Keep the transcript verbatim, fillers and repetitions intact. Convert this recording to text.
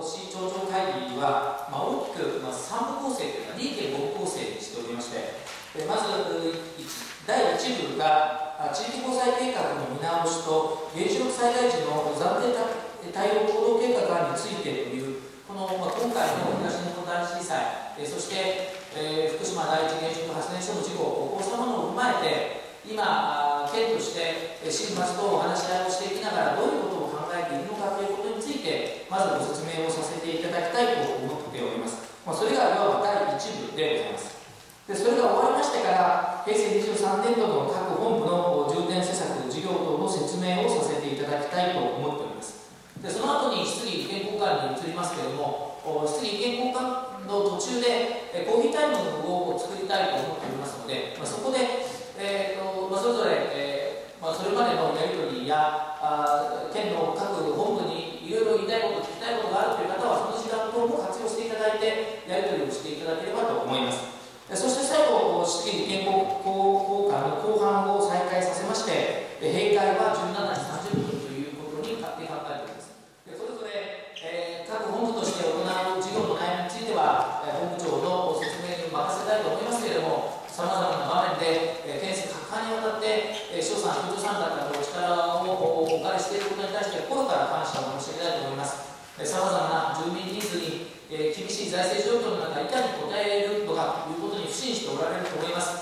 市町長会議は、まあ、大きく、まあ、さんぶ構成というか にてんご 構成にしておりまして、まずだいいち部が地域防災計画の見直しと原子力災害時の暫定対応行動計画案についてという、この、まあ、今回の東日本大震災、そして、えー、福島第一原子力発電所の事故、こうしたものを踏まえて、今、県として新町とお話し合いをしていきながら、どういうことを考えているのかということについて、まずご説明をさせていただきたいと思っております。まあ、それがいわばだいいち部でございます。でそれが終わりましてから、平成にじゅうさんねんどの各本部の重点施策、事業等の説明をさせていただきたいと思っております。でその後に質疑意見交換に移りますけれども、質疑意見交換の途中でコーヒータイムを作りたいと思っておりますので、まあ、そこで、えーとまあ、それぞれ、えーまあ、それまでのやり取りやあ県の各本部にいろいろ言いたいこと、聞きたいことがあるという方は、その時間等も活用していただいて、やり取りをしていただければと思います。そして最後、質疑意見交換の後半を再開させまして、閉会はじゅうしちじさんじゅっぷんということに勝手に考えております。でそれぞれ、えー、各本部として行う事業の内容については、本部長の説明に任せたいと思いますけれども、さまざまな場面で、県政各般にわたって、市長さん、副長さん方のお力をお借りしていることに対して、心から感謝を申し上げたいと思います。さまざまな住民ニーズに、えー、厳しい財政状況の中、いかに応えるのかということに不信しておられると思います。